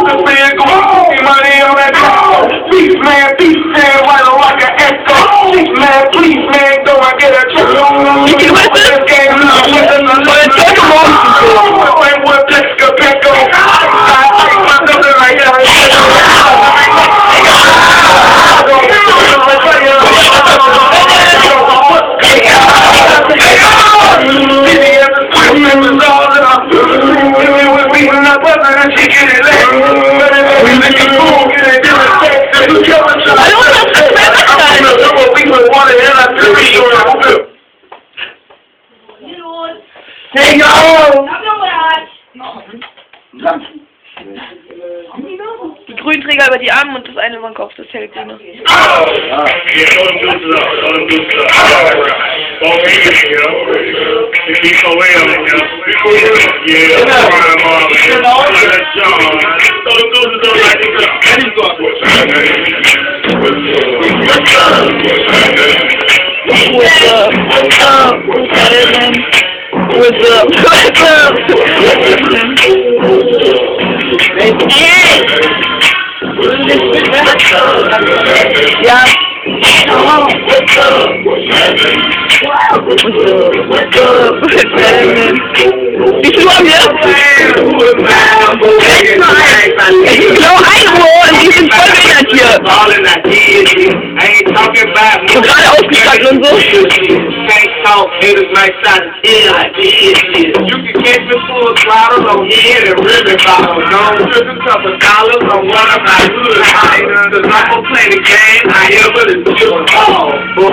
man, go money on that beef man, right like an echo. Beef man, please man, go and get a check. Hey, yo! Die grünen Träger über die Arme und das eine über den Kopf, das hält grüne. What's up? Hey! Ja. Wie viel haben wir? Genau 1 Uhr und die sind voll behindert hier. Und gerade aufgestanden und so. You can catch me full throttle on head and ribbon bottle. Don't trip a couple dollars on one of my good high. Cause I'm gonna play the game however the chips fall.